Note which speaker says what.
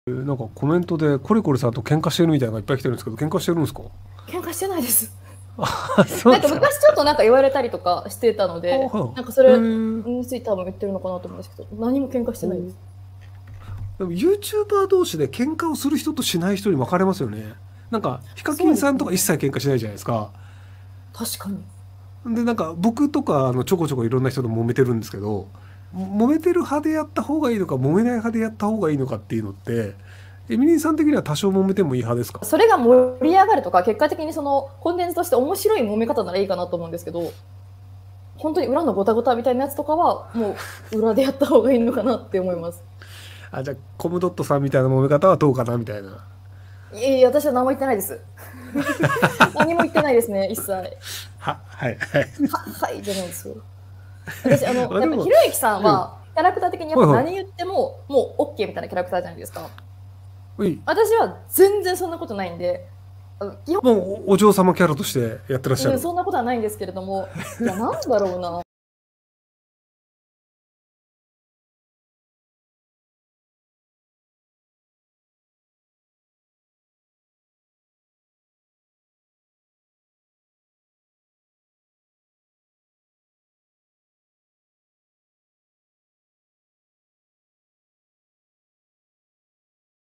Speaker 1: なんかコメントでコリコリさんと喧嘩してるみたいなのがいっぱい来てるんですけど、喧嘩してるんですか？
Speaker 2: 喧嘩してないです。
Speaker 1: あ、そう
Speaker 2: なんか
Speaker 1: ですか。
Speaker 2: 昔ちょっとなんか言われたりとかしてたの
Speaker 1: あ、
Speaker 2: で、
Speaker 1: は
Speaker 2: なんかそ
Speaker 1: い。
Speaker 2: れについて多分言ってるのかなと思うんですけど、何も喧嘩してないです。
Speaker 1: でも YouTuber 同士で喧嘩をする人としない人に分かれますよね。なんかヒカキ
Speaker 2: そう
Speaker 1: ンさんとか一
Speaker 2: ですね。
Speaker 1: 切喧嘩しないじゃないですか。
Speaker 2: 確かに。
Speaker 1: で、なんか僕とかちょこちょこいろんな人と揉めてるんですけど、揉めてる派でやった方がいいのか、揉めない派でやった方がいいのかっていうのって、エミリンさん的には多少揉めてもいい派ですか？
Speaker 2: それが盛り上がるとか、結果的にそのコンテンツとして面白い揉め方ならいいかなと思うんですけど、本当に裏のごたごたみたいなやつとかは、もう裏でやった方がいいのかなって思います。
Speaker 1: あ、じゃあコムドットさんみたいな揉め方はどうかなみたいな。
Speaker 2: いえいえ、私は何も言ってないです。何も言ってないですね、一切。
Speaker 1: はいはい。
Speaker 2: はいじゃないですよ。私、やっぱひ
Speaker 1: まあでも、
Speaker 2: ろゆきさん
Speaker 1: うん。
Speaker 2: は、キャラクター的にやっぱ
Speaker 1: はいは
Speaker 2: 何言っても、もう OK みたいなキャラクターじゃないですか。
Speaker 1: い。いい。
Speaker 2: 私は全然そんなことないんで、基本、
Speaker 1: もうお嬢様キャラとしてやってらっしゃる。
Speaker 2: そんなことはないんですけれども、いや、なんだろうな。